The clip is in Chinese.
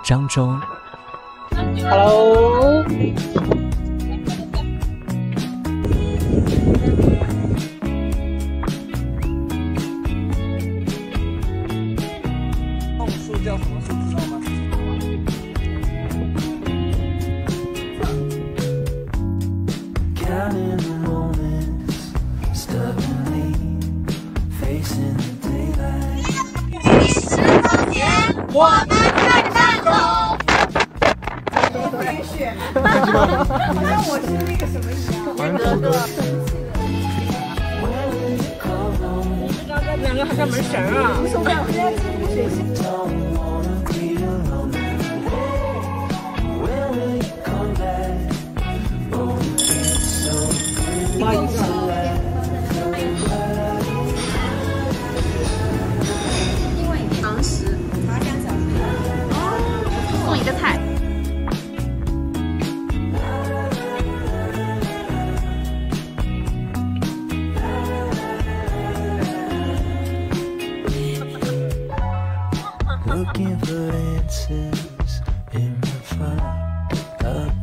漳州。 Hello。树叫什么树知道吗？ 我们在漳州。 飞雪，好像我是那个什么一样。 两个还干门神啊！ 无所谓，我现在自己学习。 不好意思。 送一个菜。 Looking for answers in my fire.